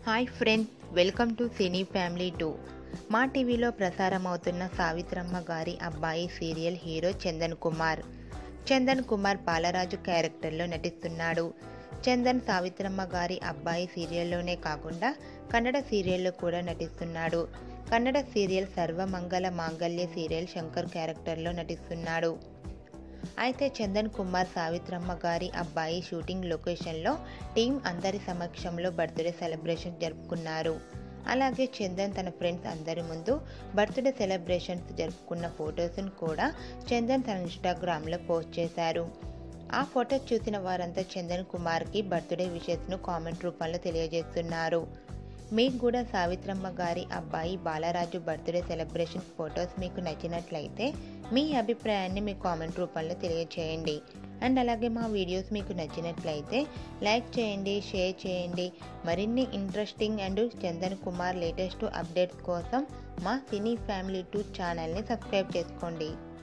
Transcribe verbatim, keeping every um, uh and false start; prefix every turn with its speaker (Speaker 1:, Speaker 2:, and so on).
Speaker 1: Hi friends, welcome to cine family two. మా టీవీలో ప్రసారమవుతున్న సావిత్రమ్మ గారి అబ్బాయి సీరియల్ హీరో చందన్ కుమార్. చందన్ కుమార్ బాలరాజు క్యారెక్టర్లో నటిస్తున్నాడు. చందన్ సావిత్రమ్మ గారి అబ్బాయి సీరియల్లోనే కాకుండా కన్నడ సీరియల్లో కూడా నటిస్తున్నాడు. కన్నడ సీరియల్ సర్వమంగళ మాంగళ్య సీరియల్ శంకర్ క్యారెక్టర్లో నటిస్తున్నాడు. అయితే చందన్ కుమార్ సావిత్రమ్మ గారి అబ్బాయి షూటింగ్ లొకేషన్లో టీం అందరి సమక్షంలో బర్త్డే సెలబ్రేషన్ జరుపుకున్నారు. అలాగే చందన్ తన ఫ్రెండ్స్ అందరి ముందు బర్త్డే సెలబ్రేషన్స్ జరుపుకున్న ఫొటోస్ను కూడా చందన్ తన ఇన్స్టాగ్రామ్లో పోస్ట్ చేశారు. ఆ ఫోటో చూసిన వారంతా చందన్ కుమార్కి బర్త్డే విషెస్ను కామెంట్ రూపంలో తెలియజేస్తున్నారు. మీకు కూడా సావిత్రమ్మ గారి అబ్బాయి బాలరాజు బర్త్డే సెలబ్రేషన్ ఫొటోస్ మీకు నచ్చినట్లయితే మీ అభిప్రాయాన్ని మీ కామెంట్ రూపంలో తెలియజేయండి. అండ్ అలాగే మా వీడియోస్ మీకు నచ్చినట్లయితే లైక్ చేయండి, షేర్ చేయండి. మరిన్ని interesting and Chandan Kumar latest updates కోసం మా సినీ ఫ్యామిలీ టూ ఛానల్ని సబ్స్క్రైబ్ చేసుకోండి.